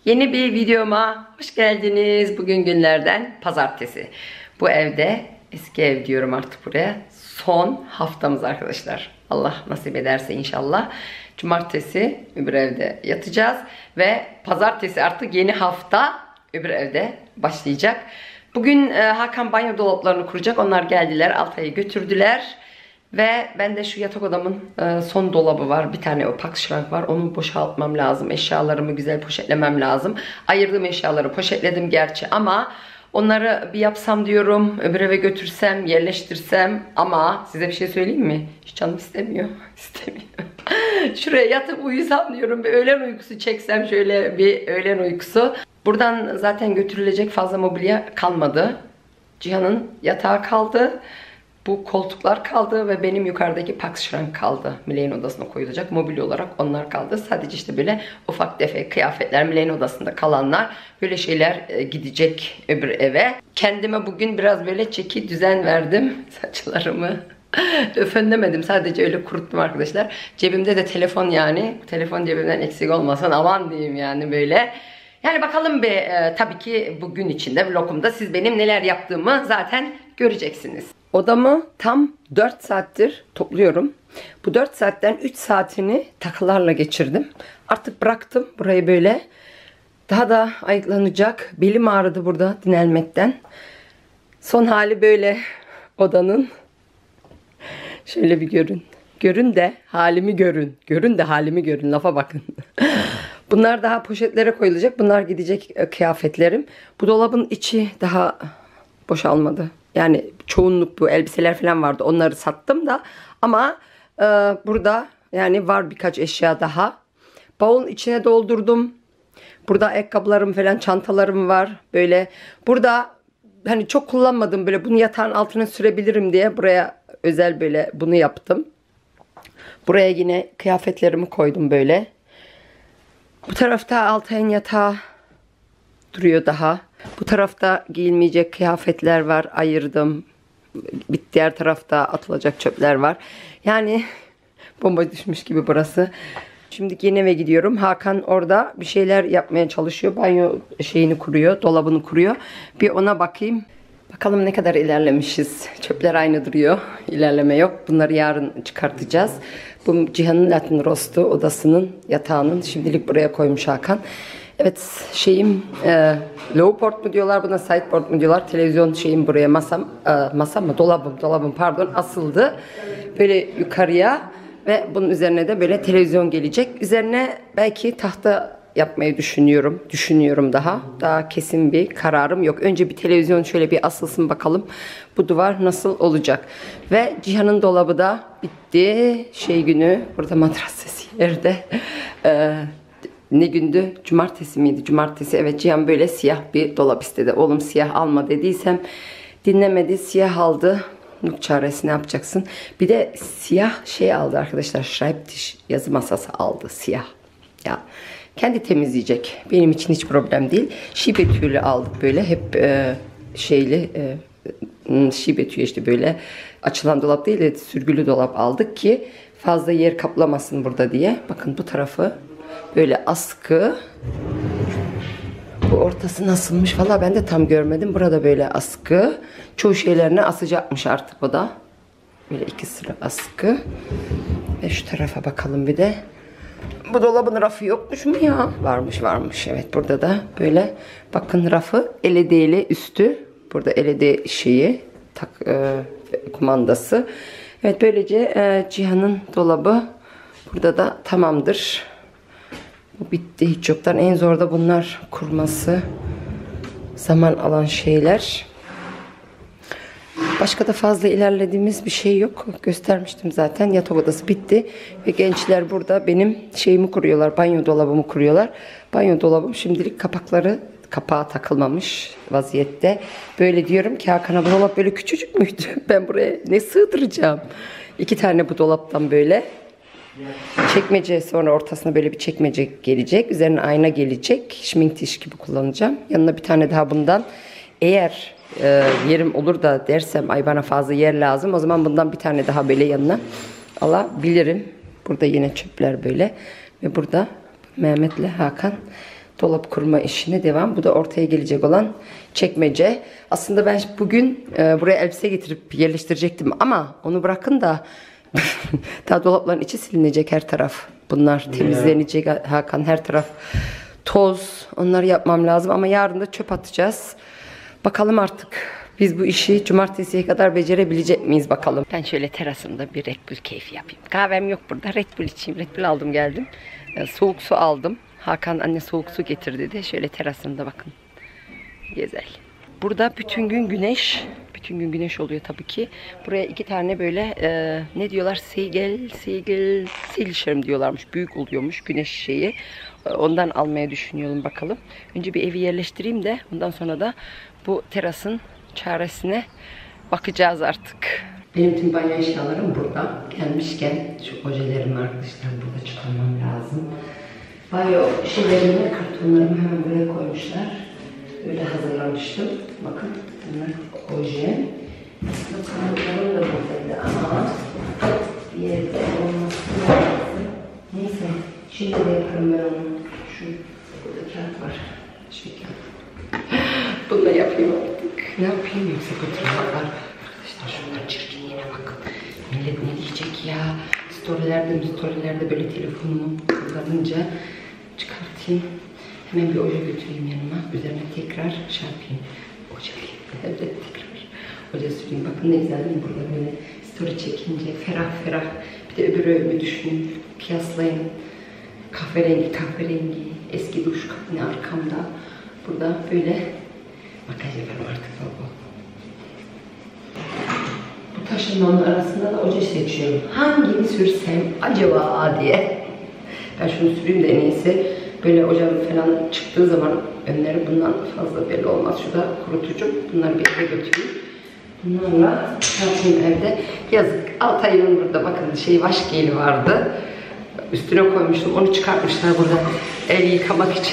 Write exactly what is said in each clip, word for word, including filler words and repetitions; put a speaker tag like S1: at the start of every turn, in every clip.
S1: Yeni bir videoma hoş geldiniz. Bugün günlerden pazartesi. Bu evde, eski ev diyorum artık buraya, son haftamız arkadaşlar. Allah nasip ederse inşallah. Cumartesi öbür evde yatacağız. Ve pazartesi artık yeni hafta öbür evde başlayacak. Bugün e, Hakan banyo dolaplarını kuracak. Onlar geldiler, Altay'ı götürdüler. Ve ben de şu yatak odamın e, son dolabı var. Bir tane opak şrank var. Onu boşaltmam lazım. Eşyalarımı güzel poşetlemem lazım. Ayırdığım eşyaları poşetledim gerçi ama onları bir yapsam diyorum. Öbür eve götürsem, yerleştirsem. Ama size bir şey söyleyeyim mi? Hiç canım istemiyor. İstemiyor. Şuraya yatıp uyusam diyorum. Bir öğlen uykusu çeksem, şöyle bir öğlen uykusu. Buradan zaten götürülecek fazla mobilya kalmadı. Cihan'ın yatağı kaldı. Bu koltuklar kaldı ve benim yukarıdaki Pax şrank kaldı. Miley'in odasına koyulacak mobilya olarak onlar kaldı. Sadece işte böyle ufak tefek kıyafetler, Miley'in odasında kalanlar, böyle şeyler gidecek öbür eve. Kendime bugün biraz böyle çeki düzen verdim. Saçlarımı öfönlemedim, sadece öyle kuruttum arkadaşlar. Cebimde de telefon, yani telefon cebimden eksik olmasın aman diyeyim yani böyle. Yani bakalım bir e, tabii ki bugün içinde vlogumda siz benim neler yaptığımı zaten göreceksiniz. Odamı tam dört saattir topluyorum. Bu dört saatten üç saatini takılarla geçirdim. Artık bıraktım burayı böyle. Daha da ayıklanacak. Belim ağrıdı burada dinlenmekten. Son hali böyle odanın. Şöyle bir görün. Görün de halimi görün. Görün de halimi görün. Lafa bakın. Bunlar daha poşetlere koyulacak. Bunlar gidecek kıyafetlerim. Bu dolabın içi daha boşalmadı. Yani çoğunluk bu elbiseler falan vardı. Onları sattım da. Ama e, burada yani var birkaç eşya daha. Bavulun içine doldurdum. Burada ayakkabılarım falan, çantalarım var. Böyle burada hani çok kullanmadım, böyle bunu yatağın altına sürebilirim diye buraya özel böyle bunu yaptım. Buraya yine kıyafetlerimi koydum böyle. Bu tarafta Altay'ın yatağı duruyor daha. Bu tarafta giyilmeyecek kıyafetler var, ayırdım. Bir diğer tarafta atılacak çöpler var. Yani bomba düşmüş gibi burası. Şimdi yeni eve gidiyorum. Hakan orada bir şeyler yapmaya çalışıyor. Banyo şeyini kuruyor, dolabını kuruyor. Bir ona bakayım. Bakalım ne kadar ilerlemişiz. Çöpler aynı duruyor. İlerleme yok. Bunları yarın çıkartacağız. Bu Cihan'ın Latin Roast'u odasının yatağının şimdilik buraya koymuş Hakan. Evet, şeyim e, low port mu diyorlar buna, sideboard mu diyorlar, televizyon şeyim buraya, masam e, masam mı dolabım dolabım pardon asıldı böyle yukarıya ve bunun üzerine de böyle televizyon gelecek. Üzerine belki tahta yapmayı düşünüyorum düşünüyorum daha daha kesin bir kararım yok. Önce bir televizyon şöyle bir asılsın, bakalım bu duvar nasıl olacak. Ve Cihan'ın dolabı da bitti. Şey günü burada matras sesi yerde. E, Ne gündü? Cumartesi miydi? Cumartesi. Evet, Cihan böyle siyah bir dolap istedi. Oğlum siyah alma dediysem dinlemedi. Siyah aldı. Nuk çaresi, ne yapacaksın? Bir de siyah şey aldı arkadaşlar. Schreibtisch yazı masası aldı. Siyah. Ya kendi temizleyecek. Benim için hiç problem değil. Şibetüyle aldık böyle. Hep e, şeyli e, şibetü işte böyle açılan dolap değil de sürgülü dolap aldık ki fazla yer kaplamasın burada diye. Bakın bu tarafı böyle askı. Bu ortası nasılmış valla ben de tam görmedim. Burada böyle askı. Çoğu şeylerini asacakmış artık o da. Böyle iki sıra askı. Ve şu tarafa bakalım bir de. Bu dolabın rafı yokmuş mu ya? Varmış varmış. Evet, burada da böyle bakın rafı L E D'li üstü. Burada L E D şeyi tak, e, kumandası. Evet, böylece e, Cihan'ın dolabı burada da tamamdır. Bu bitti hiç yoktan. En zor da bunlar kurması. Zaman alan şeyler. Başka da fazla ilerlediğimiz bir şey yok. Göstermiştim zaten. Yatak odası bitti. Ve gençler burada benim şeyimi kuruyorlar. Banyo dolabımı kuruyorlar. Banyo dolabım şimdilik kapakları kapağa takılmamış vaziyette. Böyle diyorum ki Hakan'a, bu dolap böyle küçücük müydü? Ben buraya ne sığdıracağım? İki tane bu dolaptan böyle. Çekmece, sonra ortasına böyle bir çekmece gelecek. Üzerine ayna gelecek. Schminktiş gibi kullanacağım. Yanına bir tane daha bundan. Eğer e, yerim olur da dersem ay bana fazla yer lazım, o zaman bundan bir tane daha böyle yanına alabilirim. Burada yine çöpler böyle. Ve burada Mehmet'le Hakan dolap kurma işine devam. Bu da ortaya gelecek olan çekmece. Aslında ben bugün e, buraya elbise getirip yerleştirecektim ama onu bırakın da daha dolapların içi silinecek her taraf. Bunlar temizlenecek Hakan, her taraf toz. Onları yapmam lazım ama yarın da çöp atacağız. Bakalım artık biz bu işi cumartesiye kadar becerebilecek miyiz bakalım. Ben şöyle terasımda bir Red Bull keyfi yapayım. Kahvem yok burada. Red Bull içeyim. Red Bull aldım geldim. E, soğuk su aldım. Hakan anne soğuk su getir dedi. Şöyle terasımda bakın. Güzel. Burada bütün gün güneş. Bütün gün güneş oluyor tabii ki. Buraya iki tane böyle e, ne diyorlar? Seygel, seygel, silişerim diyorlarmış. Büyük oluyormuş güneş şeyi. E, ondan almaya düşünüyorum bakalım. Önce bir evi yerleştireyim de ondan sonra da bu terasın çaresine bakacağız artık. Benim tüm banyo eşyalarım burada. Gelmişken şu ojelerimi arkadaşlar burada çıkarmam lazım. Banyo şeylerimi, kartonlarımı hemen buraya koymuşlar. Öyle hazırlamıştım. Bakın bunlar oje. Kartonlarım da buradaydı ama bir yerde olması lazım. Neyse şimdi de yaparım ben onu. Şu burada kağıt var. Şu kağıt. Bunu da yapayım artık. Ne yapayım yoksa götürüyorlar. Arkadaşlar şunların çirkinliğine bakın. Millet ne diyecek ya? Storylerde, storylerde böyle telefonumu kullanınca çıkartayım. Hemen bir oje götüreyim yanıma. Üzerine tekrar şey yapayım. Oje evet tekrar. Oje süreyim. Bakın ne güzel değil mi? Burada böyle story çekince ferah ferah. Bir de öbürü düşünün. Kıyaslayın. Kahverengi kahverengi. Eski duş kabini arkamda. Burada böyle makyaj yaparım artık baba. Bu taşınmanın arasında da oje seçiyorum. Hangini sürsem acaba diye. Ben şunu süreyim de en iyisi. Böyle ocağım falan çıktığı zaman önleri bundan fazla belli olmaz. Şurada kurutucum. Bunları bir eve götüreyim. Bunlarla yapayım evde. Yazık. Altay'ın burada bakın şey wash geli vardı. Üstüne koymuştum. Onu çıkartmışlar burada. El yıkamak için.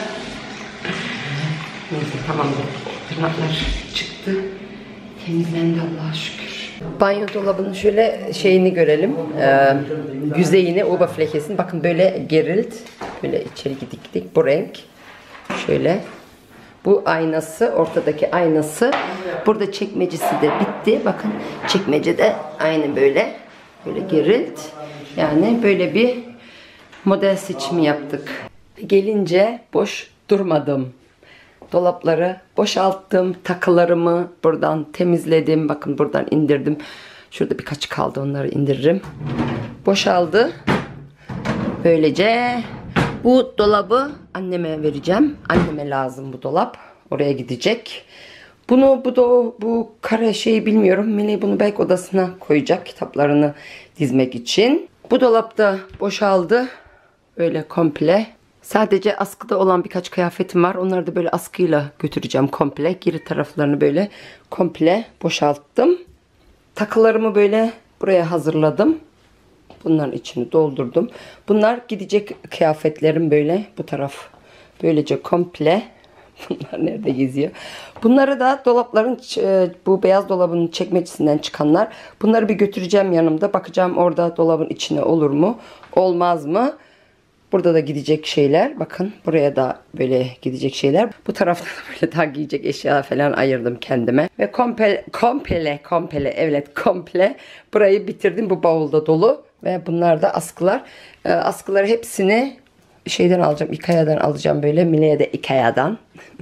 S1: Neyse tamamdır. Tırnaklar çıktı. Temizlendi Allah'a şükür. Banyo dolabının şöyle şeyini görelim. Ee, yüzeyini, oberflächesini. Bakın böyle gerilt. Böyle içeri gidiktik. Bu renk. Şöyle. Bu aynası, ortadaki aynası. Burada çekmecesi de bitti. Bakın çekmece de aynı böyle. Böyle gerilt. Yani böyle bir model seçimi yaptık. Gelince boş durmadım. Dolapları boşalttım. Takılarımı buradan temizledim. Bakın buradan indirdim. Şurada birkaç kaldı. Onları indiririm. Boşaldı. Böylece bu dolabı anneme vereceğim. Anneme lazım bu dolap. Oraya gidecek. Bunu bu da bu kare şeyi bilmiyorum. Melih bunu belki odasına koyacak. Kitaplarını dizmek için. Bu dolapta boşaldı. Böyle komple. Sadece askıda olan birkaç kıyafetim var. Onları da böyle askıyla götüreceğim komple. Geri taraflarını böyle komple boşalttım. Takılarımı böyle buraya hazırladım. Bunların içini doldurdum. Bunlar gidecek kıyafetlerim böyle bu taraf. Böylece komple. Bunlar nerede geziyor? Bunları da dolapların bu beyaz dolabın çekmecesinden çıkanlar. Bunları bir götüreceğim yanımda. Bakacağım orada dolabın içine olur mu? Olmaz mı? Burada da gidecek şeyler. Bakın buraya da böyle gidecek şeyler. Bu tarafta da böyle daha giyecek eşya falan ayırdım kendime. Ve komple, komple, komple, evet komple burayı bitirdim. Bu bavulda dolu. Ve bunlar da askılar. Ee, askıları hepsini şeyden alacağım. Ikea'dan alacağım böyle. Mine'ye de Ikea'dan.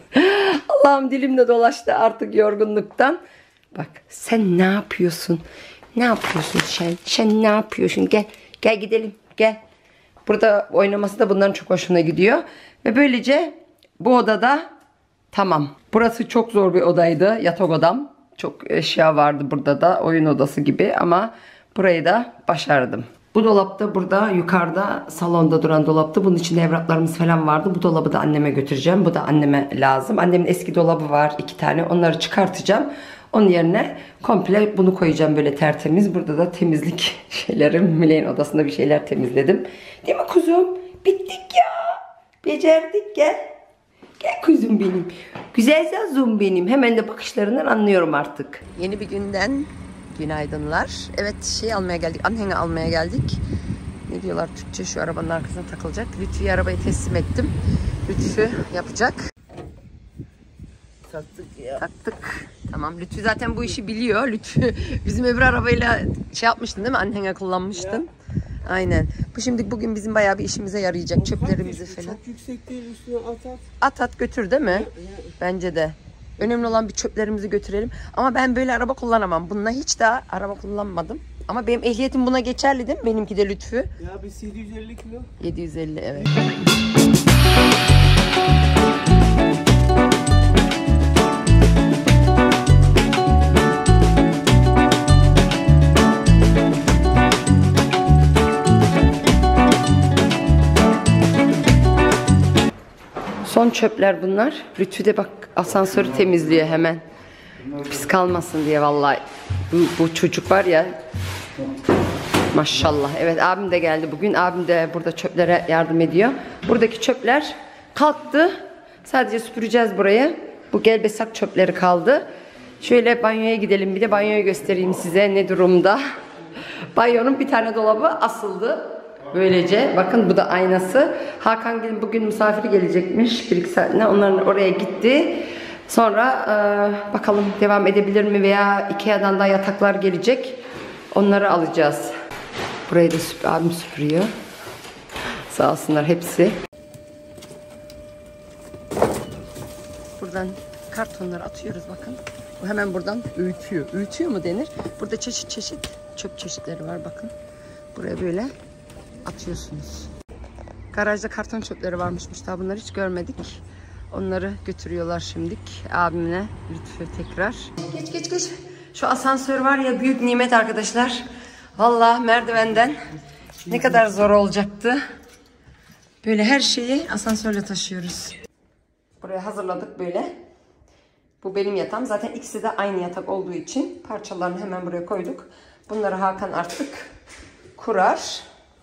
S1: Allah'ım dilimde dolaştı artık yorgunluktan. Bak sen ne yapıyorsun? Ne yapıyorsun sen? Sen ne yapıyorsun? Gel. Gel gidelim. Gel. Burada oynaması da bunların çok hoşuna gidiyor. Ve böylece bu odada tamam. Burası çok zor bir odaydı. Yatak odam. Çok eşya vardı burada da. Oyun odası gibi ama burayı da başardım. Bu dolapta burada yukarıda salonda duran dolaptı. Bunun içinde evraklarımız falan vardı. Bu dolabı da anneme götüreceğim. Bu da anneme lazım. Annemin eski dolabı var iki tane. Onları çıkartacağım. Onun yerine komple bunu koyacağım böyle tertemiz. Burada da temizlik şeylerim. Mile'nin odasında bir şeyler temizledim. Değil mi kuzum? Bittik ya. Becerdik gel. Gel kuzum benim. Güzel zazum benim. Hemen de bakışlarından anlıyorum artık. Yeni bir günden günaydınlar. Evet şey almaya geldik. Anhene almaya geldik. ne diyorlar Türkçe, şu arabanın arkasına takılacak. Lütfü'ye arabayı teslim ettim. Lütfü yapacak.
S2: Taktık ya.
S1: Taktık. Tamam, Lütfü zaten bu işi biliyor. Lütfü bizim öbür arabayla şey yapmıştın değil mi? Annene kullanmıştın. Ya. Aynen. Bu şimdi bugün bizim bayağı bir işimize yarayacak. Çöplerimizi falan.
S2: Çok yüksek değil, üstüne at at.
S1: At at götür değil mi? Ya, ya. Bence de. Önemli olan bir çöplerimizi götürelim. Ama ben böyle araba kullanamam. Bununla hiç daha araba kullanmadım. Ama benim ehliyetim buna geçerli değil mi? Benimki de Lütfü.
S2: Ya biz yedi yüz elli kilo.
S1: yedi yüz elli evet. Son çöpler bunlar. Lütfü de bak asansörü temizliyor hemen. Pis kalmasın diye vallahi. Bu, bu çocuk var ya. Maşallah. Evet, abim de geldi bugün. Abim de burada çöplere yardım ediyor. Buradaki çöpler kalktı. Sadece süpüreceğiz burayı. Bu gelbesak çöpleri kaldı. Şöyle banyoya gidelim. Bir de banyoyu göstereyim size ne durumda. Banyonun bir tane dolabı asıldı. Böylece bakın, bu da aynası. Hakan bugün misafiri gelecekmiş bir iki saatine. Onların oraya gitti. Sonra e, bakalım devam edebilir mi, veya Ikea'dan da yataklar gelecek. Onları alacağız. Burayı da süp abim süpürüyor. Sağ olsunlar hepsi. Buradan kartonları atıyoruz bakın. Bu hemen buradan öğütüyor. Öğütüyor mu denir? Burada çeşit çeşit çöp çeşitleri var bakın. Buraya böyle atıyorsunuz. Garajda karton çöpleri varmış. Daha bunları hiç görmedik. Onları götürüyorlar şimdilik. Abimle Lütfü tekrar. Geç geç geç. Şu asansör var ya, büyük nimet arkadaşlar. Vallahi merdivenden ne kadar zor olacaktı. Böyle her şeyi asansörle taşıyoruz. Buraya hazırladık böyle. Bu benim yatağım. Zaten ikisi de aynı yatak olduğu için parçalarını hemen buraya koyduk. Bunları Hakan artık kurar.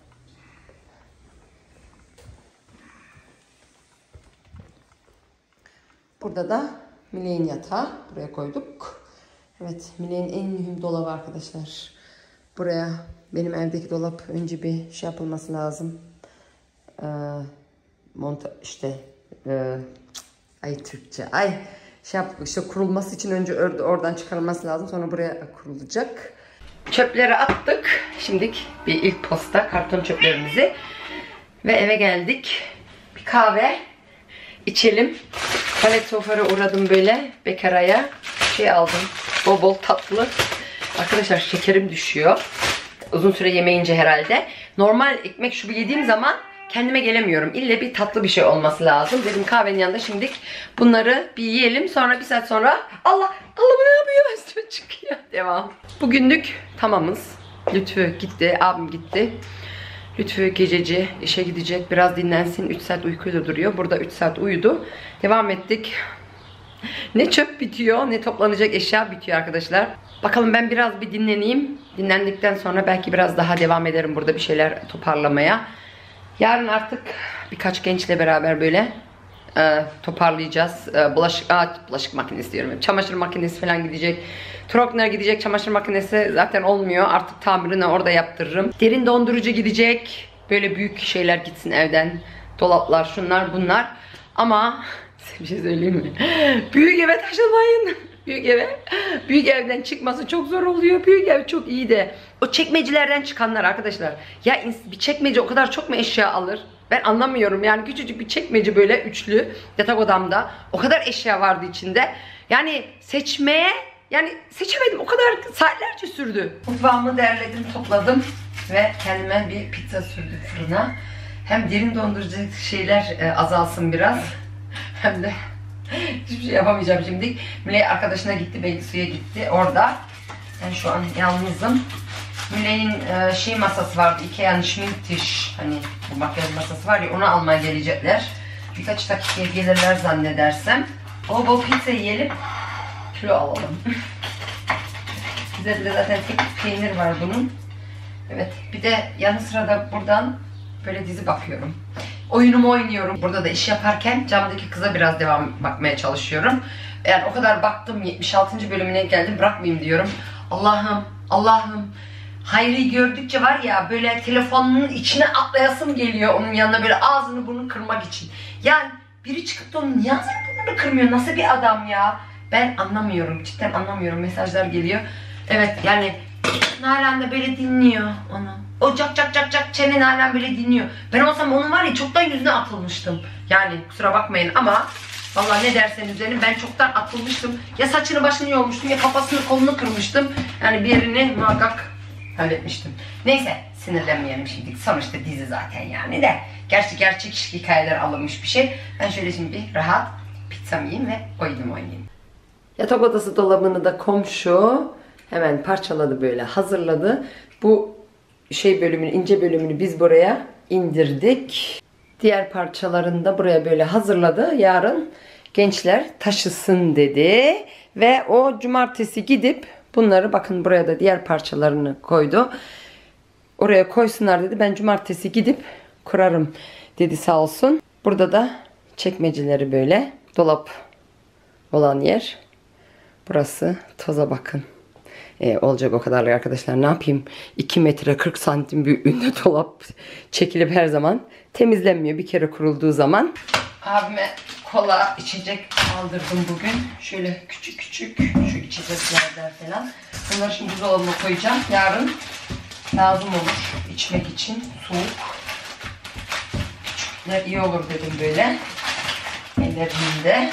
S1: Burada da Milek'in yatağı. Buraya koyduk. Evet, Milek'in en mühim dolabı arkadaşlar. Buraya benim evdeki dolap önce bir şey yapılması lazım. Ee, monta işte e, ay Türkçe ay şey yap, işte kurulması için önce oradan çıkarılması lazım. Sonra buraya kurulacak. Çöpleri attık. Şimdilik bir ilk posta karton çöplerimizi ve eve geldik. Bir kahve içelim. Palet sofara uğradım böyle. Bekaraya şey aldım. Bol bol tatlı. Arkadaşlar şekerim düşüyor. Uzun süre yemeyince herhalde. Normal ekmek şubu yediğim zaman kendime gelemiyorum. İlle bir tatlı bir şey olması lazım. Dedim kahvenin yanında şimdilik bunları bir yiyelim. Sonra bir saat sonra Allah Allah ne yapıyor? Üstüme çıkıyor. Devam. Bugünlük tamamız. Lütfü gitti. Abim gitti. Lütfü gececi işe gidecek. Biraz dinlensin. üç saat uykuyla duruyor. Burada üç saat uyudu. Devam ettik. Ne çöp bitiyor, ne toplanacak eşya bitiyor arkadaşlar. Bakalım, ben biraz bir dinleneyim. Dinlendikten sonra belki biraz daha devam ederim burada bir şeyler toparlamaya. Yarın artık birkaç gençle beraber böyle e, toparlayacağız. E, bulaşık, aa, bulaşık makinesi diyorum. Çamaşır makinesi falan gidecek. Trokner gidecek. Çamaşır makinesi zaten olmuyor. Artık tamirini orada yaptırırım. Derin dondurucu gidecek. Böyle büyük şeyler gitsin evden. Dolaplar, şunlar bunlar. Ama size bir şey söyleyeyim mi? Büyük eve taşınmayın. Büyük eve. Büyük evden çıkması çok zor oluyor. Büyük ev çok iyi de. O çekmecelerden çıkanlar arkadaşlar. Ya bir çekmece o kadar çok mu eşya alır? Ben anlamıyorum. Yani küçücük bir çekmece böyle üçlü yatak odamda. O kadar eşya vardı içinde. Yani seçmeye yani seçemedim. O kadar saatlerce sürdü. Mutfağımı derledim, topladım ve kendime bir pizza sürdüm fırına. Hem derin dondurucu şeyler e, azalsın biraz. Hem de hiçbir şey yapamayacağım şimdi. Milek arkadaşına gitti, Beylikdüzü'ye gitti. Orada. Ben şu an yalnızım. Milek'in e, şey masası vardı. Ikea'nın Schminktisch. Hani bu makyaj masası var ya, onu almaya gelecekler. Birkaç dakikaya gelirler zannedersem. Bol bol pizza yiyelim. Kilo alalım. Bize de zaten tek peynir var bunun. Evet. Bir de yanı sırada buradan böyle dizi bakıyorum. Oyunumu oynuyorum. Burada da iş yaparken camdaki kıza biraz devam bakmaya çalışıyorum. Yani o kadar baktım, yetmiş altıncı bölümüne geldim, bırakmayayım diyorum. Allah'ım, Allah'ım Hayri'yi gördükçe var ya böyle telefonunun içine atlayasım geliyor onun yanına böyle ağzını burnunu kırmak için. Yani biri çıkıp da onun niye ağzını burnunu kırmıyor? Nasıl bir adam ya? Ben anlamıyorum. Cidden anlamıyorum. Mesajlar geliyor. Evet yani Nalan da böyle dinliyor onu. O cak cak cak cak çene Nalan böyle dinliyor. Ben olsam onun var ya çoktan yüzüne atılmıştım. Yani kusura bakmayın ama vallahi ne derseniz deyin ben çoktan atılmıştım. Ya saçını başını yolmuştum ya kafasını kolunu kırmıştım. Yani bir yerini muhakkak halletmiştim. Neyse sinirlenmeyelim şimdi. Sonuçta dizi zaten yani de. Gerçi gerçek hikayeler alınmış bir şey. Ben şöyle şimdi bir rahat pizzamı yiyeyim ve oyunumu oynayayım. Yatak odası dolabını da komşu hemen parçaladı böyle hazırladı. Bu şey bölümünü, ince bölümünü biz buraya indirdik. Diğer parçalarını da buraya böyle hazırladı. Yarın gençler taşısın dedi. Ve o cumartesi gidip bunları bakın buraya da diğer parçalarını koydu. Oraya koysunlar dedi. Ben cumartesi gidip kurarım dedi sağ olsun. Burada da çekmeceleri böyle dolap olan yer. Burası toza bakın. Ee, olacak o kadarlık arkadaşlar. Ne yapayım? iki metre kırk santim büyüklüğünde dolap çekilip her zaman temizlenmiyor. Bir kere kurulduğu zaman. Abime kola içecek aldırdım bugün. Şöyle küçük küçük şu içeceklerden falan. Bunları şimdi buzdolabına koyacağım. Yarın lazım olur içmek için. Soğuk. Küçükler iyi olur dedim böyle. Ellerimde.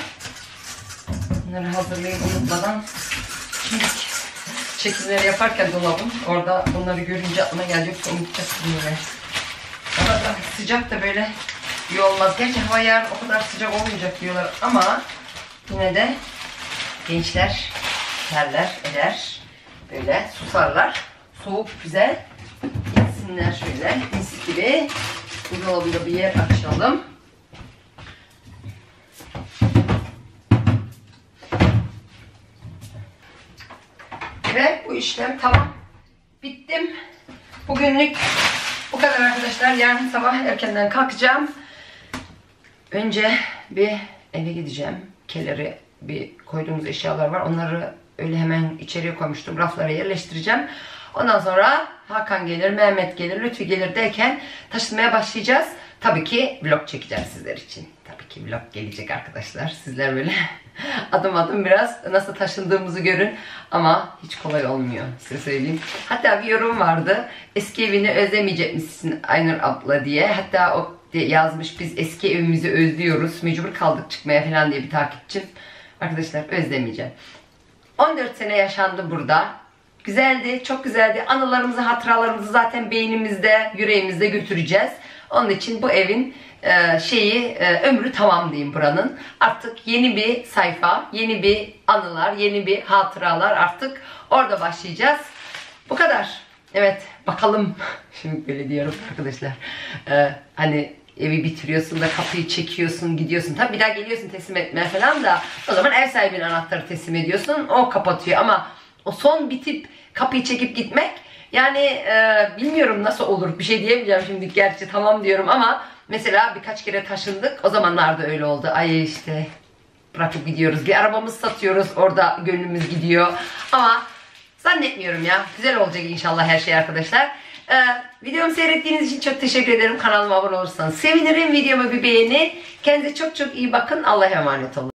S1: Bunları hazırlayıp unutmadan şimdi çekimleri yaparken dolabım orada bunları görünce aklıma gelecek unutacaksın yine. Arada sıcak da böyle iyi olmaz. Gerçi hava yarın o kadar sıcak olmayacak diyorlar ama yine de gençler terler eder. Böyle susarlar. Soğuk güzel. Gitsinler şöyle mis gibi. Buzdolabında bir yer açalım. Ve bu işlem tamam. Bittim. Bugünlük bu kadar arkadaşlar. Yarın sabah erkenden kalkacağım. Önce bir eve gideceğim. Keleri bir koyduğumuz eşyalar var. Onları öyle hemen içeriye koymuştum. Raflara yerleştireceğim. Ondan sonra Hakan gelir, Mehmet gelir, Lütfi gelir derken taşınmaya başlayacağız. Tabii ki vlog çekeceğim sizler için. Tabii ki vlog gelecek arkadaşlar. Sizler böyle adım adım biraz nasıl taşındığımızı görün. Ama hiç kolay olmuyor size söyleyeyim. Hatta bir yorum vardı. Eski evini özlemeyecek misin Aynur abla diye. Hatta o yazmış biz eski evimizi özlüyoruz. Mecbur kaldık çıkmaya falan diye bir takipçim. Arkadaşlar özlemeyeceğim. on dört sene yaşandı burada. Güzeldi, çok güzeldi. Anılarımızı, hatıralarımızı zaten beynimizde, yüreğimizde götüreceğiz. Onun için bu evin e, şeyi, e, ömrü tamam diyeyim buranın. Artık yeni bir sayfa, yeni bir anılar, yeni bir hatıralar artık orada başlayacağız. Bu kadar. Evet, bakalım. Şimdi böyle diyorum arkadaşlar. E, hani evi bitiriyorsun da kapıyı çekiyorsun, gidiyorsun. Tabii bir daha geliyorsun teslim etmeye falan da o zaman ev sahibine anahtarı teslim ediyorsun. O kapatıyor ama o son bitip kapıyı çekip gitmek yani e, bilmiyorum nasıl olur, bir şey diyemeyeceğim şimdi, gerçi tamam diyorum ama mesela birkaç kere taşındık, o zamanlarda öyle oldu. Ay işte bırakıp gidiyoruz, bir arabamızı satıyoruz, orada gönlümüz gidiyor ama zannetmiyorum ya, güzel olacak inşallah her şey arkadaşlar. Ee, videomu seyrettiğiniz için çok teşekkür ederim. Kanalıma abone olursanız sevinirim. Videomu bir beğeni. Kendinize çok çok iyi bakın. Allah'a emanet olun.